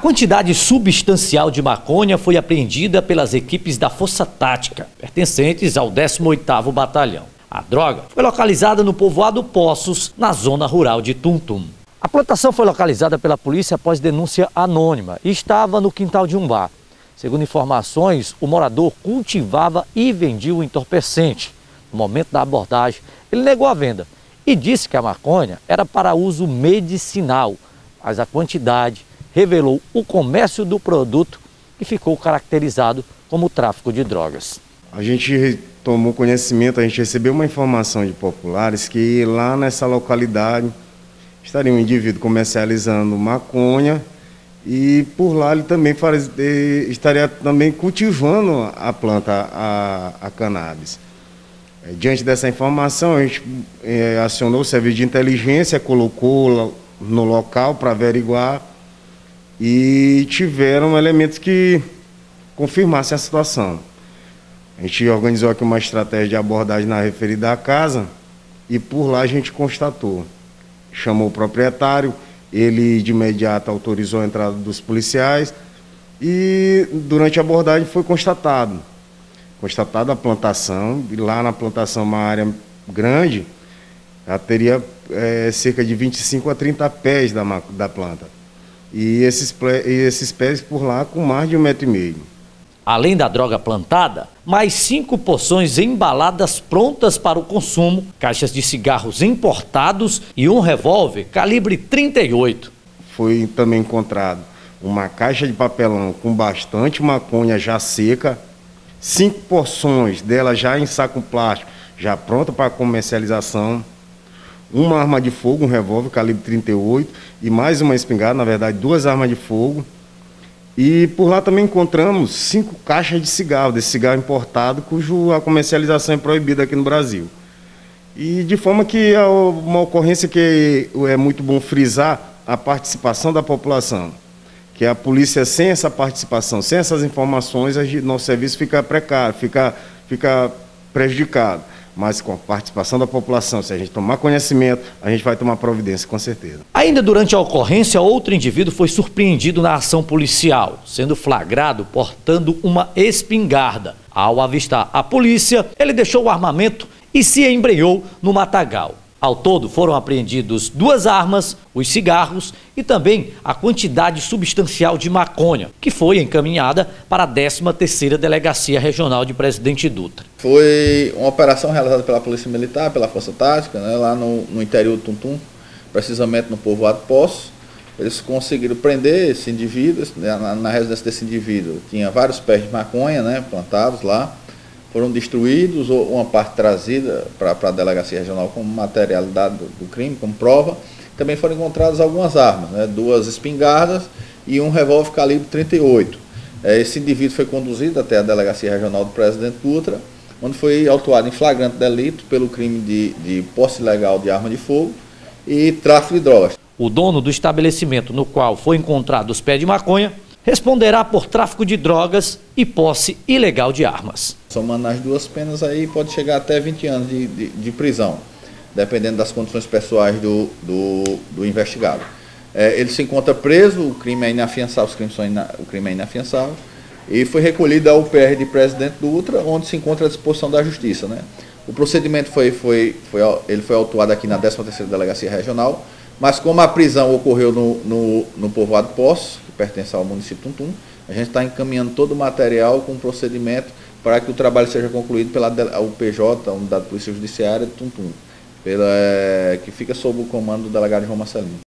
quantidade substancial de maconha foi apreendida pelas equipes da Força Tática, pertencentes ao 18º Batalhão. A droga foi localizada no povoado Poços, na zona rural de Tuntum. A plantação foi localizada pela polícia após denúncia anônima e estava no quintal de um bar. Segundo informações, o morador cultivava e vendia o entorpecente. No momento da abordagem, ele negou a venda e disse que a maconha era para uso medicinal, mas a quantidade revelou o comércio do produto e ficou caracterizado como tráfico de drogas. A gente tomou conhecimento, a gente recebeu uma informação de populares que lá nessa localidade estaria um indivíduo comercializando maconha e por lá ele também estaria também cultivando a planta, a cannabis. Diante dessa informação, a gente acionou o serviço de inteligência, colocou no local para averiguar e tiveram elementos que confirmassem a situação. A gente organizou aqui uma estratégia de abordagem na referida casa e por lá a gente constatou. Chamou o proprietário, ele de imediato autorizou a entrada dos policiais e durante a abordagem foi constatada a plantação, e lá na plantação uma área grande, ela teria cerca de 25 a 30 pés da planta. E esses pés por lá com mais de 1,5 metro. Além da droga plantada, mais 5 porções embaladas prontas para o consumo, caixas de cigarros importados e um revólver calibre 38. Foi também encontrado uma caixa de papelão com bastante maconha já seca, 5 porções dela já em saco plástico, já pronta para comercialização, uma arma de fogo, um revólver calibre 38 e mais uma espingarda, na verdade 2 armas de fogo. E por lá também encontramos 5 caixas de cigarro, desse cigarro importado, cuja comercialização é proibida aqui no Brasil. E de forma que uma ocorrência que é muito bom frisar a participação da população, que a polícia sem essa participação, sem essas informações, nosso serviço fica precário, fica prejudicado. Mas com a participação da população, se a gente tomar conhecimento, a gente vai tomar providência, com certeza. Ainda durante a ocorrência, outro indivíduo foi surpreendido na ação policial, sendo flagrado portando uma espingarda. Ao avistar a polícia, ele deixou o armamento e se embrenhou no matagal. Ao todo, foram apreendidos 2 armas, os cigarros e também a quantidade substancial de maconha, que foi encaminhada para a 13ª Delegacia Regional de Presidente Dutra. Foi uma operação realizada pela Polícia Militar, pela Força Tática, né, lá no interior de Tuntum, precisamente no povoado Poços. Eles conseguiram prender esse indivíduo, na residência desse indivíduo tinha vários pés de maconha, né, plantados lá. Foram destruídos, ou uma parte trazida para a Delegacia Regional como materialidade do crime, como prova. Também foram encontradas algumas armas, né, 2 espingardas e um revólver calibre 38. Esse indivíduo foi conduzido até a Delegacia Regional do Presidente Dutra, onde foi autuado em flagrante delito pelo crime de posse ilegal de arma de fogo e tráfico de drogas. O dono do estabelecimento no qual foi encontrado os pés de maconha responderá por tráfico de drogas e posse ilegal de armas. Somando as 2 penas aí, pode chegar até 20 anos de prisão, dependendo das condições pessoais do investigado. Ele se encontra preso, o crime é inafiançável, o crime é inafiançável, e foi recolhido ao PR de Presidente Dutra, onde se encontra à disposição da Justiça, né? O procedimento ele foi autuado aqui na 13ª Delegacia Regional, mas como a prisão ocorreu no povoado Poços, que pertence ao município de Tuntum, a gente está encaminhando todo o material com o procedimento para que o trabalho seja concluído pela UPJ, a Unidade de Polícia Judiciária de Tuntum, que fica sob o comando do delegado João Marcelino.